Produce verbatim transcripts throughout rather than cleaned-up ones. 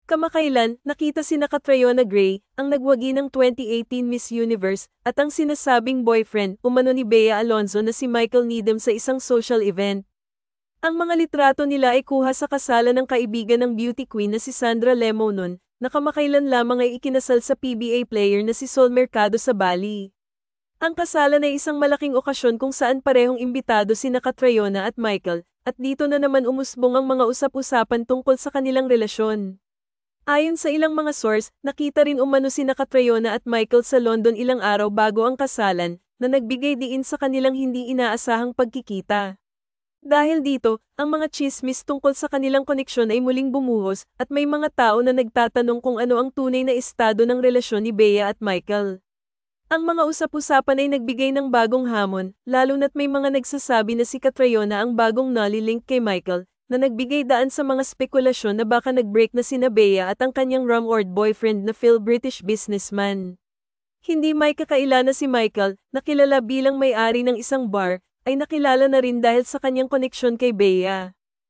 Kamakailan, nakita sina Catriona Gray, ang nagwagi ng twenty eighteen Miss Universe, at ang sinasabing boyfriend, umano ni Bea Alonzo na si Michael Needham sa isang social event. Ang mga litrato nila ay kuha sa kasalan ng kaibigan ng beauty queen na si Sandra Lemonon, na kamakailan lamang ay ikinasal sa P B A player na si Sol Mercado sa Bali. Ang kasalan ay isang malaking okasyon kung saan parehong imbitado sina Catriona at Michael, at dito na naman umusbong ang mga usap-usapan tungkol sa kanilang relasyon. Ayon sa ilang mga source, nakita rin umano sina Catriona at Michael sa London ilang araw bago ang kasalan, na nagbigay diin sa kanilang hindi inaasahang pagkikita. Dahil dito, ang mga chismis tungkol sa kanilang koneksyon ay muling bumuhos, at may mga tao na nagtatanong kung ano ang tunay na estado ng relasyon ni Bea at Michael. Ang mga usap-usapan ay nagbigay ng bagong hamon, lalo na't may mga nagsasabi na si Catriona ang bagong nolly-link kay Michael, na nagbigay daan sa mga spekulasyon na baka nag-break na sina Bea at ang kanyang rumored boyfriend na Phil-British businessman. Hindi may kakaila na si Michael, na kilala bilang may-ari ng isang bar, ay nakilala na rin dahil sa kanyang koneksyon kay Bea.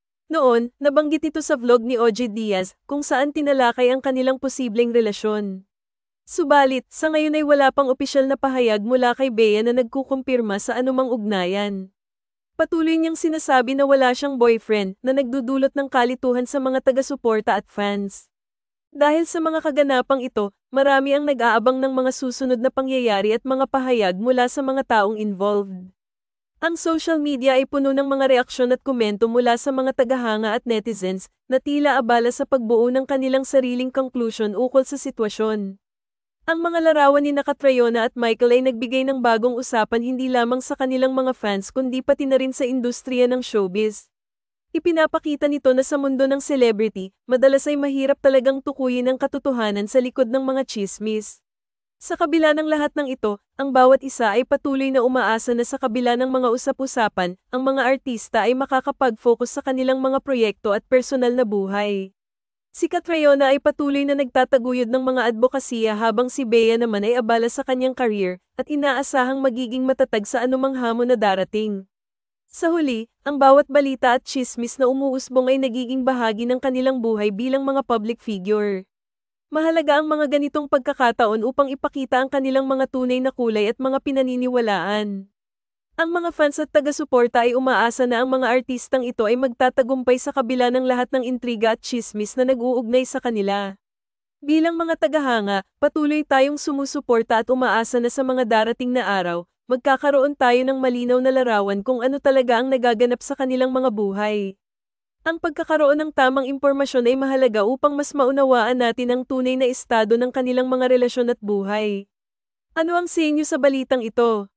Noon, nabanggit ito sa vlog ni O J Diaz, kung saan tinalakay ang kanilang posibleng relasyon. Subalit, sa ngayon ay wala pang opisyal na pahayag mula kay Bea na nagkukumpirma sa anumang ugnayan. Patuloy niyang sinasabi na wala siyang boyfriend, na nagdudulot ng kalituhan sa mga taga-suporta at fans. Dahil sa mga kaganapang ito, marami ang nag-aabang ng mga susunod na pangyayari at mga pahayag mula sa mga taong involved. Ang social media ay puno ng mga reaksyon at komento mula sa mga tagahanga at netizens, na tila abala sa pagbuo ng kanilang sariling conclusion ukol sa sitwasyon. Ang mga larawan ni Catriona at Michael ay nagbigay ng bagong usapan hindi lamang sa kanilang mga fans kundi pati na rin sa industriya ng showbiz. Ipinapakita nito na sa mundo ng celebrity, madalas ay mahirap talagang tukuyin ang katotohanan sa likod ng mga chismis. Sa kabila ng lahat ng ito, ang bawat isa ay patuloy na umaasa na sa kabila ng mga usap-usapan, ang mga artista ay makakapag-focus sa kanilang mga proyekto at personal na buhay. Si Catriona ay patuloy na nagtataguyod ng mga advokasya habang si Bea naman ay abala sa kanyang career at inaasahang magiging matatag sa anumang hamon na darating. Sa huli, ang bawat balita at chismis na umuusbong ay nagiging bahagi ng kanilang buhay bilang mga public figure. Mahalaga ang mga ganitong pagkakataon upang ipakita ang kanilang mga tunay na kulay at mga pinaniniwalaan. Ang mga fans at taga-suporta ay umaasa na ang mga artistang ito ay magtatagumpay sa kabila ng lahat ng intriga at chismis na nag-uugnay sa kanila. Bilang mga tagahanga, patuloy tayong sumusuporta at umaasa na sa mga darating na araw, magkakaroon tayo ng malinaw na larawan kung ano talaga ang nagaganap sa kanilang mga buhay. Ang pagkakaroon ng tamang impormasyon ay mahalaga upang mas maunawaan natin ang tunay na estado ng kanilang mga relasyon at buhay. Ano ang sa inyo sa balitang ito?